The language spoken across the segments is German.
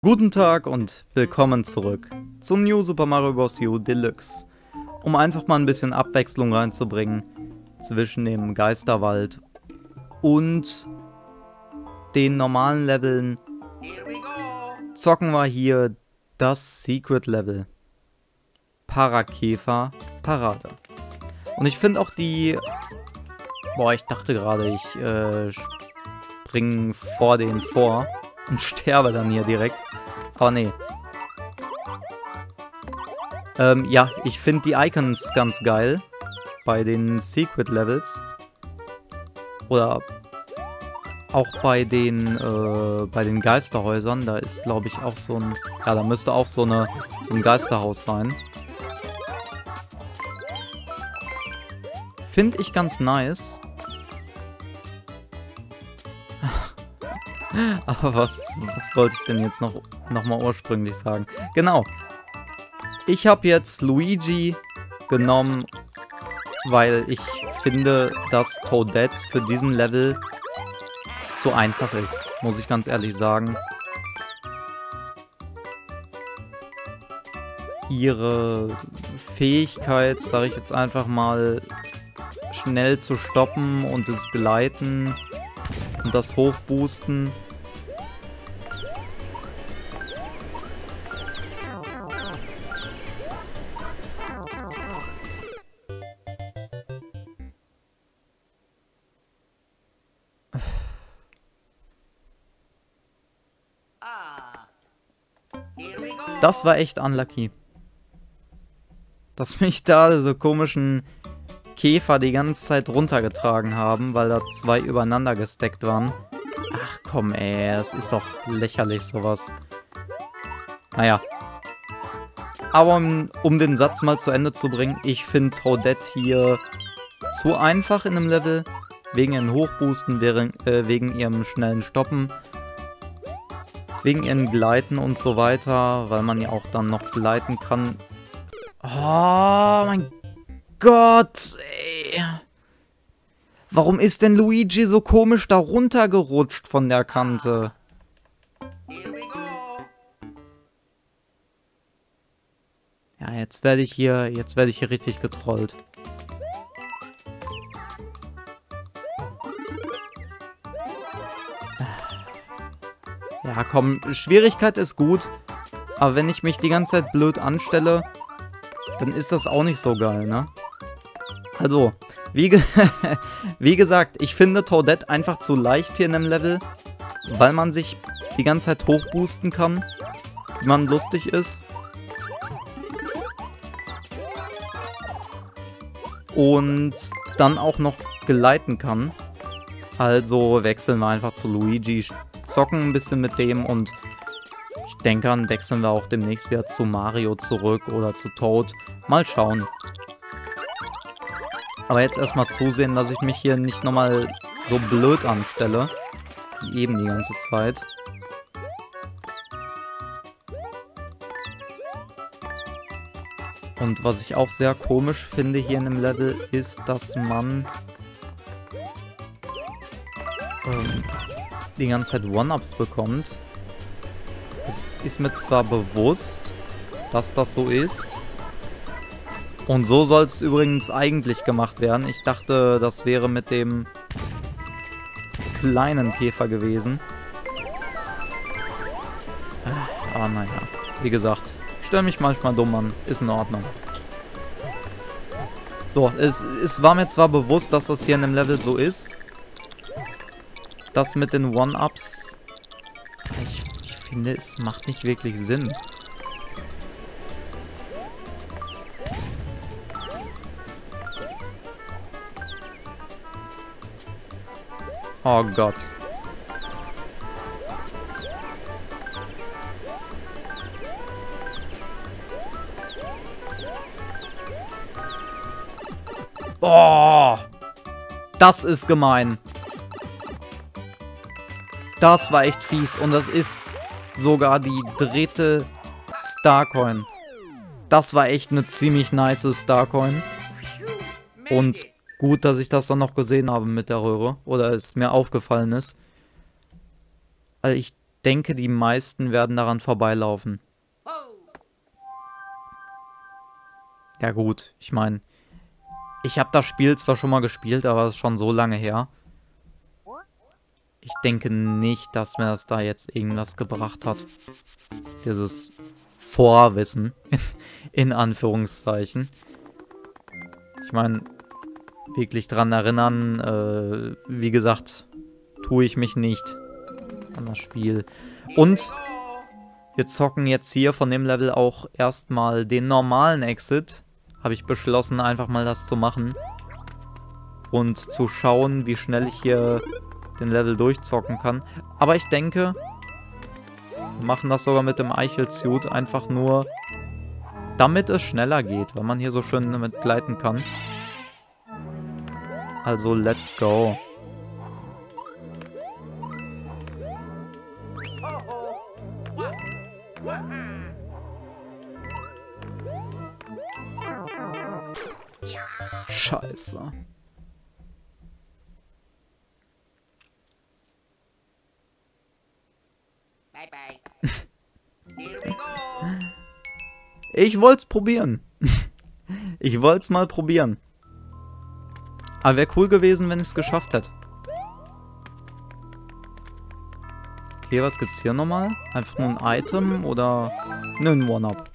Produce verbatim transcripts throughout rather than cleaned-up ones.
Guten Tag und willkommen zurück zum New Super Mario Bros. U Deluxe. Um einfach mal ein bisschen Abwechslung reinzubringen zwischen dem Geisterwald und den normalen Leveln, zocken wir hier das Secret Level. Parakäfer Parade. Und ich finde auch die... Boah, ich dachte gerade, ich äh, springe vor denen vor und sterbe dann hier direkt. Aber nee. Ähm, ja, ich finde die Icons ganz geil bei den Secret Levels. Oder auch bei den, äh, bei den Geisterhäusern. Da ist, glaube ich, auch so ein... Ja, da müsste auch so, eine, so ein Geisterhaus sein. Finde ich ganz nice. Aber was, was wollte ich denn jetzt noch, noch mal ursprünglich sagen? Genau. Ich habe jetzt Luigi genommen, weil ich finde, dass Toadette für diesen Level so einfach ist. Muss ich ganz ehrlich sagen. Ihre Fähigkeit, sage ich jetzt einfach mal, schnell zu stoppen und das Gleiten und das Hochboosten. Das war echt unlucky. Dass mich da so komischen Käfer die ganze Zeit runtergetragen haben, weil da zwei übereinander gesteckt waren. Ach komm ey, das ist doch lächerlich sowas. Naja. Aber um, um den Satz mal zu Ende zu bringen, ich finde Toadette hier zu einfach in einem Level. Wegen ihren Hochboosten, wegen, äh, wegen ihrem schnellen Stoppen. Wegen ihren Gleiten und so weiter, weil man ja auch dann noch gleiten kann. Oh mein Gott, ey. Warum ist denn Luigi so komisch da runtergerutscht von der Kante? Ja, jetzt werde ich hier, jetzt werde ich hier richtig getrollt. Ja, komm, Schwierigkeit ist gut, aber wenn ich mich die ganze Zeit blöd anstelle, dann ist das auch nicht so geil, ne? Also, wie, ge wie gesagt, ich finde Toadette einfach zu leicht hier in dem Level, weil man sich die ganze Zeit hochboosten kann, wie man lustig ist. Und dann auch noch gleiten kann. Also wechseln wir einfach zu Luigi, zocken ein bisschen mit dem und ich denke, dann wechseln wir auch demnächst wieder zu Mario zurück oder zu Toad. Mal schauen. Aber jetzt erstmal zusehen, dass ich mich hier nicht nochmal so blöd anstelle. Wie eben die ganze Zeit. Und was ich auch sehr komisch finde hier in dem Level, ist, dass man ähm, die ganze Zeit One-Ups bekommt. Es ist mir zwar bewusst, dass das so ist. Und so soll es übrigens eigentlich gemacht werden. Ich dachte, das wäre mit dem kleinen Käfer gewesen. Aber naja, wie gesagt, ich stelle mich manchmal dumm an. Ist in Ordnung. So, es, es war mir zwar bewusst, dass das hier in dem Level so ist. Das mit den One-Ups, ich, ich finde, es macht nicht wirklich Sinn. Oh Gott. Oh, das ist gemein. Das war echt fies und das ist sogar die dritte Starcoin. Das war echt eine ziemlich nice Starcoin. Und gut, dass ich das dann noch gesehen habe mit der Röhre. Oder es mir aufgefallen ist. Weil ich denke, die meisten werden daran vorbeilaufen. Ja gut, ich meine, ich habe das Spiel zwar schon mal gespielt, aber es ist schon so lange her. Ich denke nicht, dass mir das da jetzt irgendwas gebracht hat. Dieses Vorwissen, in Anführungszeichen. Ich meine, wirklich dran erinnern, äh, wie gesagt, tue ich mich nicht an das Spiel. Und wir zocken jetzt hier von dem Level auch erstmal den normalen Exit. Habe ich beschlossen, einfach mal das zu machen. Und zu schauen, wie schnell ich hier den Level durchzocken kann. Aber ich denke, wir machen das sogar mit dem Eichel-Suit einfach nur, damit es schneller geht, weil man hier so schön damit gleiten kann. Also, let's go. Scheiße. Bye bye. Here we go. Ich wollte es probieren. Ich wollte es mal probieren. Aber wäre cool gewesen, wenn ich es geschafft hätte. Okay, was gibt's hier nochmal? Einfach nur ein Item oder... Nö, ein One-Up.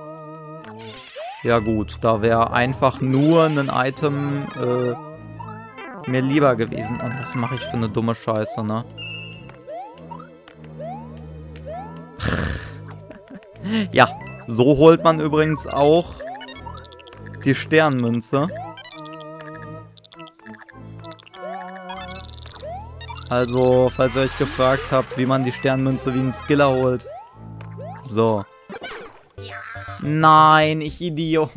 Ja gut, da wäre einfach nur ein Item äh, mir lieber gewesen. Und was mache ich für eine dumme Scheiße, ne? Ja, so holt man übrigens auch die Sternmünze. Also, falls ihr euch gefragt habt, wie man die Sternmünze wie ein Skiller holt. So. Nein, ich Idiot.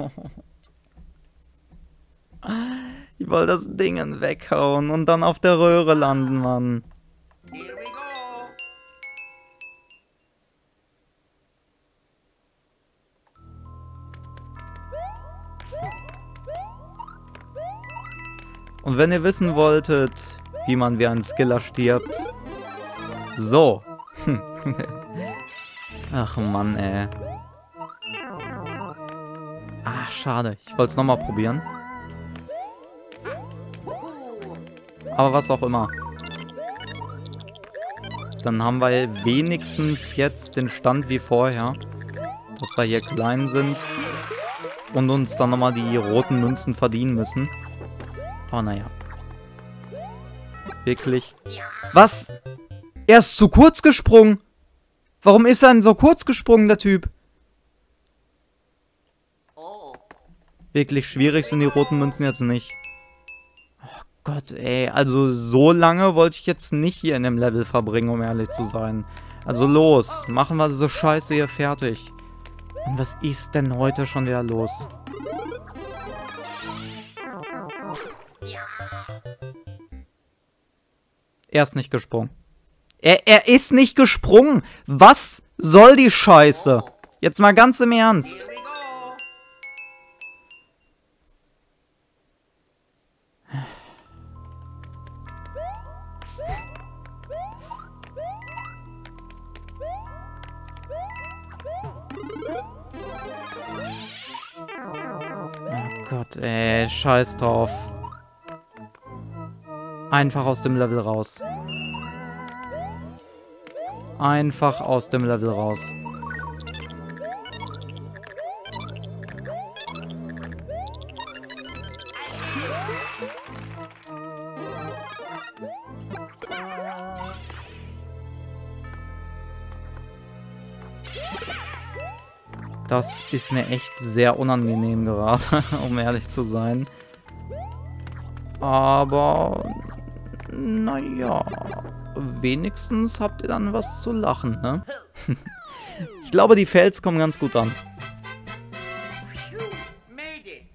Ich wollte das Ding weghauen und dann auf der Röhre landen, Mann. Here we go. Und wenn ihr wissen wolltet, wie man wie ein Skiller stirbt. So. Ach Mann, ey. Ach, schade. Ich wollte es nochmal probieren. Aber was auch immer. Dann haben wir wenigstens jetzt den Stand wie vorher. Dass wir hier klein sind. Und uns dann nochmal die roten Münzen verdienen müssen. Oh, naja. Wirklich. Was? Er ist zu kurz gesprungen. Warum ist er denn so kurz gesprungen, der Typ? Oh. Wirklich schwierig sind die roten Münzen jetzt nicht. Oh Gott, ey. Also so lange wollte ich jetzt nicht hier in dem Level verbringen, um ehrlich zu sein. Also los, machen wir diese Scheiße hier fertig. Und was ist denn heute schon wieder los? Er ist nicht gesprungen. Er, er ist nicht gesprungen. Was soll die Scheiße? Jetzt mal ganz im Ernst. Here we go. Oh Gott, ey. Scheiß drauf. Einfach aus dem Level raus. Einfach aus dem Level raus. Das ist mir echt sehr unangenehm gerade, um ehrlich zu sein. Aber, naja, wenigstens habt ihr dann was zu lachen, ne? Ich glaube, die Fails kommen ganz gut an. You made it.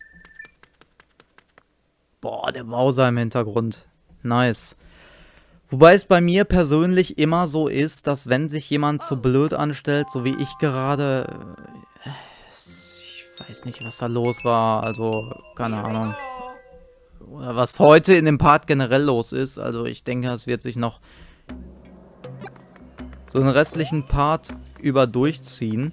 Boah, der Bowser im Hintergrund. Nice. Wobei es bei mir persönlich immer so ist, dass wenn sich jemand so blöd anstellt, so wie ich gerade... äh, Ich weiß nicht, was da los war, also keine Ahnung. Oder was heute in dem Part generell los ist. Also ich denke, es wird sich noch so den restlichen Part über durchziehen.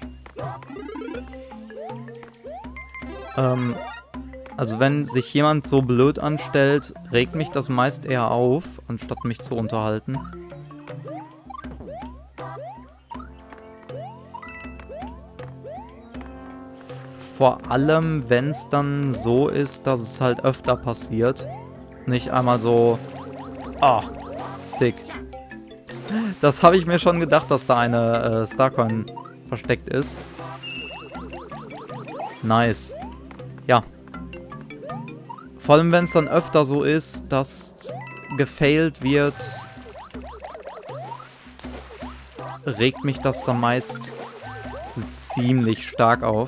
Ähm, also wenn sich jemand so blöd anstellt, regt mich das meist eher auf, anstatt mich zu unterhalten. Vor allem, wenn es dann so ist, dass es halt öfter passiert. Nicht einmal so... Ah, sick. Das habe ich mir schon gedacht, dass da eine äh, Starcoin versteckt ist. Nice. Ja. Vor allem, wenn es dann öfter so ist, dass gefailt wird, regt mich das dann meist ziemlich stark auf.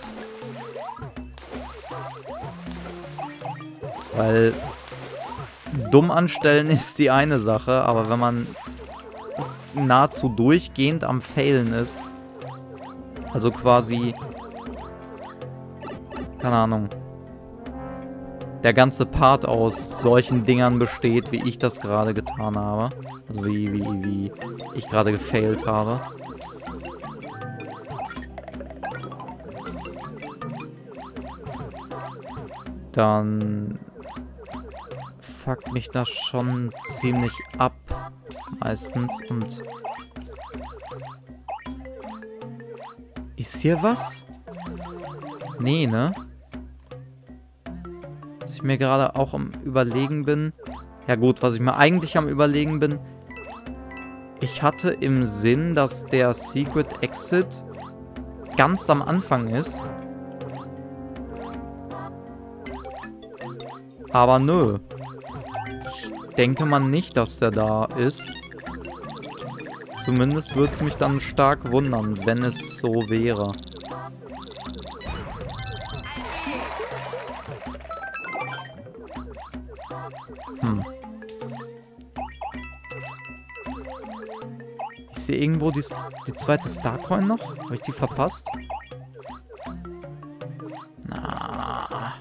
Weil dumm anstellen ist die eine Sache, aber wenn man nahezu durchgehend am Failen ist, also quasi, keine Ahnung, der ganze Part aus solchen Dingern besteht, wie ich das gerade getan habe, also wie, wie, wie ich gerade gefailt habe, dann fuckt mich das schon ziemlich ab, meistens. Und ist hier was? Nee, ne? Was ich mir gerade auch am Überlegen bin. Ja gut, was ich mir eigentlich am Überlegen bin. Ich hatte im Sinn, dass der Secret Exit ganz am Anfang ist. Aber nö. Ich denke mal nicht, dass der da ist. Zumindest würde es mich dann stark wundern, wenn es so wäre. Hm. Ich sehe irgendwo die, die zweite Starcoin noch. Habe ich die verpasst? Na.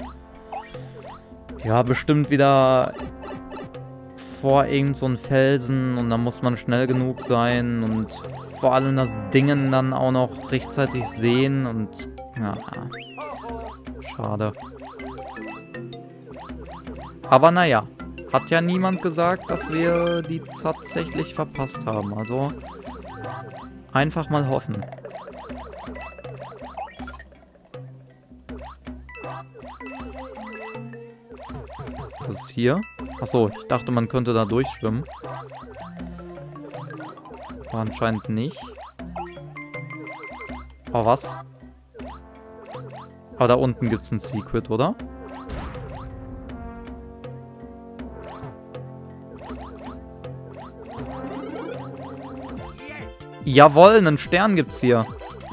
Die war bestimmt wieder vor irgend so einem Felsen und da muss man schnell genug sein und vor allem das Dingen dann auch noch rechtzeitig sehen und ja, schade. Aber naja, hat ja niemand gesagt, dass wir die tatsächlich verpasst haben, also einfach mal hoffen. Was ist hier? Achso, ich dachte, man könnte da durchschwimmen. Aber anscheinend nicht. Aber was? Aber da unten gibt es ein Secret, oder? Jawohl, einen Stern gibt's hier.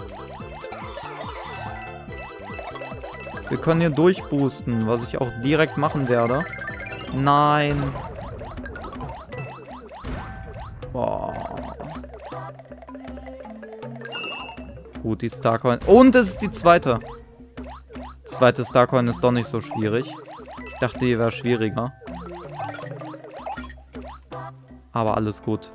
Wir können hier durchboosten, was ich auch direkt machen werde. Nein. Boah. Gut, die Starcoin. Und es ist die zweite. Die zweite Starcoin ist doch nicht so schwierig. Ich dachte, die wäre schwieriger. Aber alles gut.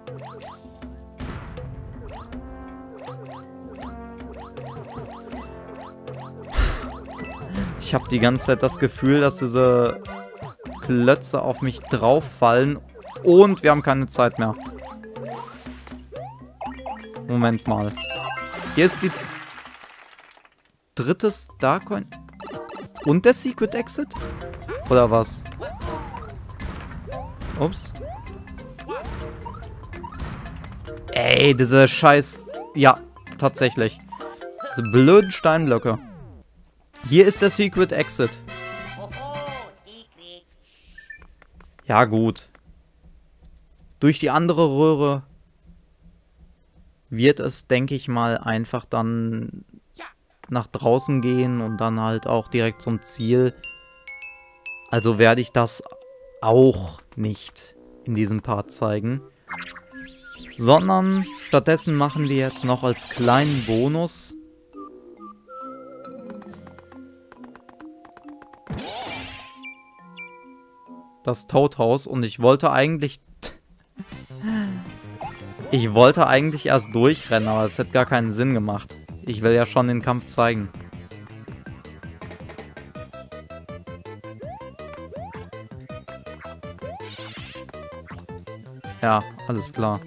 Ich habe die ganze Zeit das Gefühl, dass diese Klötze auf mich drauf fallen und wir haben keine Zeit mehr. Moment mal. Hier ist die dritte Starcoin und der Secret Exit? Oder was? Ups. Ey, diese scheiß... Ja, tatsächlich. Diese blöden Steinblöcke. Hier ist der Secret Exit. Ja, gut. Durch die andere Röhre wird es, denke ich mal, einfach dann nach draußen gehen und dann halt auch direkt zum Ziel. Also werde ich das auch nicht in diesem Part zeigen. Sondern stattdessen machen wir jetzt noch als kleinen Bonus das Toad House. Und ich wollte eigentlich... Ich wollte eigentlich erst durchrennen, aber es hätte gar keinen Sinn gemacht. Ich will ja schon den Kampf zeigen. Ja, alles klar.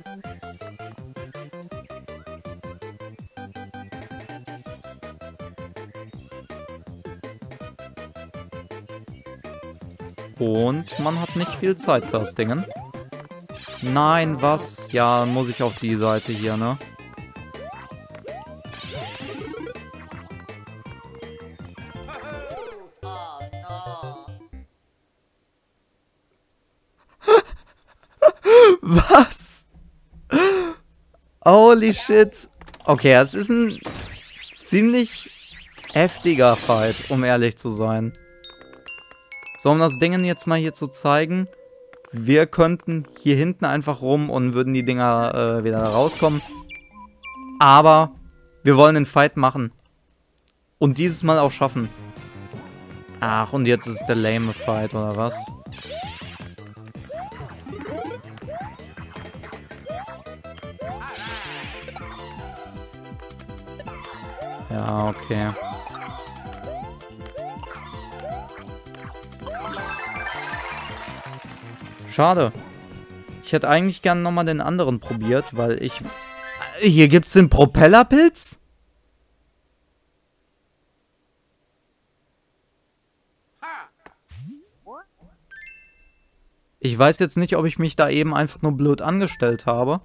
Und man hat nicht viel Zeit für das Dingen. Nein, was? Ja, muss ich auf die Seite hier, ne? Oh no. Was? Holy shit. Okay, es ist ein ziemlich heftiger Fight, um ehrlich zu sein. So, um das Ding jetzt mal hier zu zeigen. Wir könnten hier hinten einfach rum und würden die Dinger äh, wieder rauskommen. Aber wir wollen den Fight machen. Und dieses Mal auch schaffen. Ach, und jetzt ist der lame Fight, oder was? Ja, okay. Schade. Ich hätte eigentlich gern nochmal den anderen probiert, weil ich... Hier gibt's den Propellerpilz? Ich weiß jetzt nicht, ob ich mich da eben einfach nur blöd angestellt habe.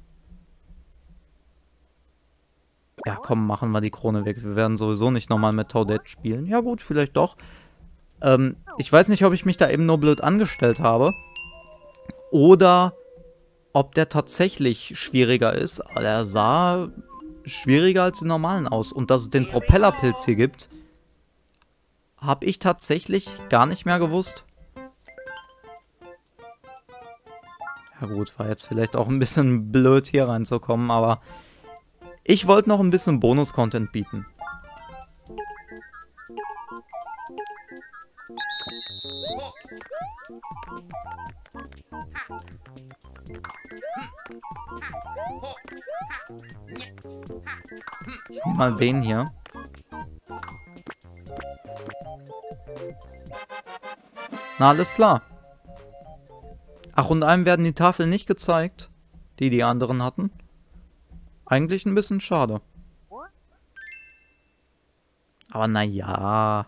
Ja, komm, machen wir die Krone weg. Wir werden sowieso nicht nochmal mit Toadette spielen. Ja gut, vielleicht doch. Ähm, ich weiß nicht, ob ich mich da eben nur blöd angestellt habe. Oder ob der tatsächlich schwieriger ist. Aber der sah schwieriger als die normalen aus. Und dass es den Propellerpilz hier gibt, habe ich tatsächlich gar nicht mehr gewusst. Ja gut, war jetzt vielleicht auch ein bisschen blöd hier reinzukommen, aber ich wollte noch ein bisschen Bonus-Content bieten. Ich nehme mal den hier. Na, alles klar. Ach, und einem werden die Tafeln nicht gezeigt, die die anderen hatten. Eigentlich ein bisschen schade. Aber naja.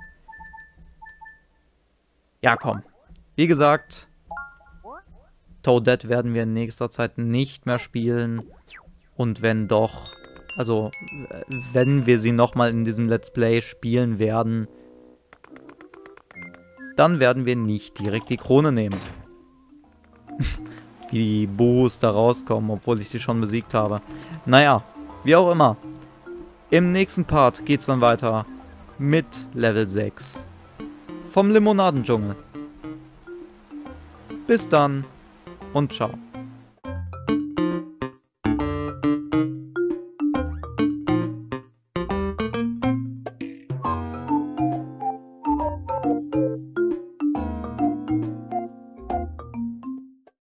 Ja, komm. Wie gesagt, Toadette werden wir in nächster Zeit nicht mehr spielen. Und wenn doch, also wenn wir sie nochmal in diesem Let's Play spielen werden, dann werden wir nicht direkt die Krone nehmen. Wie die Boos da rauskommen, obwohl ich die schon besiegt habe. Naja, wie auch immer. Im nächsten Part geht's dann weiter mit Level sechs vom Limonadendschungel. Bis dann und ciao.